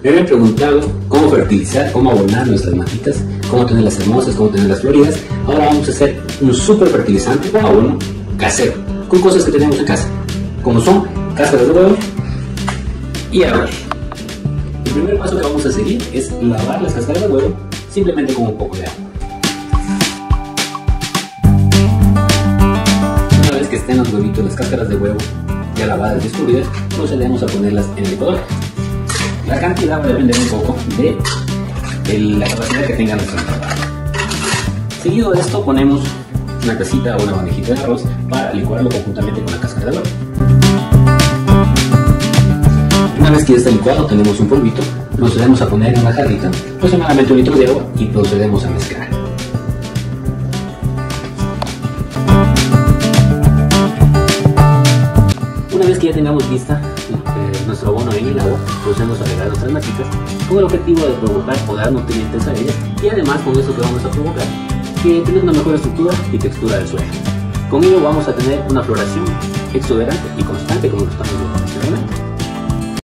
Me habían preguntado cómo fertilizar, cómo abonar nuestras matitas, cómo tenerlas hermosas, cómo tenerlas floridas. Ahora vamos a hacer un súper fertilizante o abono casero, con cosas que tenemos en casa, como son cáscaras de huevo y arroz. El primer paso que vamos a seguir es lavar las cáscaras de huevo simplemente con un poco de agua. Una vez que estén los huevitos, las cáscaras de huevo ya lavadas y escurridas, procedemos a ponerlas en el licuador. La cantidad va a depender un poco de la capacidad que tenga nuestra licuadora. Seguido de esto ponemos una tacita o una bandejita de arroz para licuarlo conjuntamente con la cáscara de huevo. Una vez que ya está licuado, tenemos un polvito, procedemos a poner en una jarrita aproximadamente 1 litro de agua y procedemos a mezclar. Una vez que ya tengamos lista nuestro abono en el agua, procedemos a agregar nuestras matitas con el objetivo de provocar o dar nutrientes a ellas, y además con eso que vamos a provocar que tenga una mejor estructura y textura del suelo. Con ello vamos a tener una floración exuberante y constante como lo estamos viendo anteriormente.